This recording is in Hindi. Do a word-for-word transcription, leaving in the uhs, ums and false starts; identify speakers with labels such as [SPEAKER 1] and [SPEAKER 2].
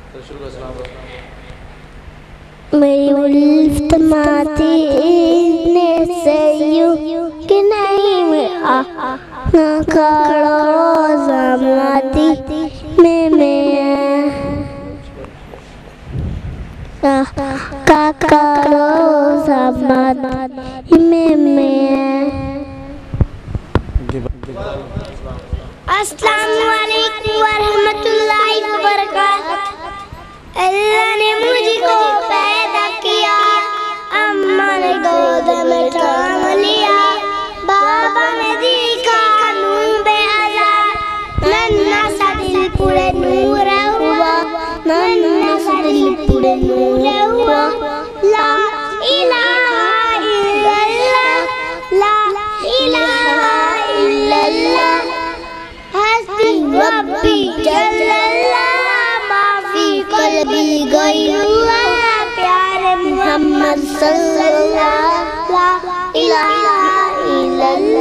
[SPEAKER 1] मेरी उल्फ माती ने से यू कि नहीं में आ ना खड़ो समाती में में का करो समाती में में। अस्सलामु अलैकुम वरहमतुल्लाहि वबरकातुहू। अल्लाह ने मुझको पैदा किया, अम्मा ने गोद में थाम लिया, बाबा ने देखा नूर बेअज़ा, नन्हा सा दिल पूरे नूर हुआ, नन्हा सा दिल पूरे नूर हुआ। ला इलाहा इल्लल्लाह, ला इलाहा इल्लल्लाह, हस्बी रब्बी जल्लल्लाह, माफी कल्बी गैरुल्लाह, प्यारे मोहम्मद सल्लल्लाह, ला इलाहा इल्लल्लाह।